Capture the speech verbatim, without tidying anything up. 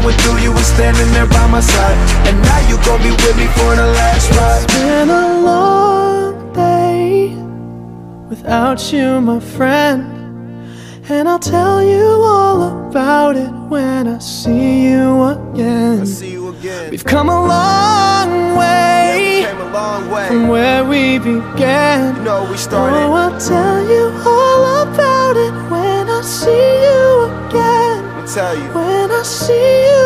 going through, you were standing there by my side. And now you gon' be with me for the last ride. It's been a long day without you, my friend, and I'll tell you all about it when I see you again. I see you again. We've come a long way, yeah, we came a long way from where we began. You know we started. Oh, I'll tell you all about it when I see you again. I'll tell you When I see you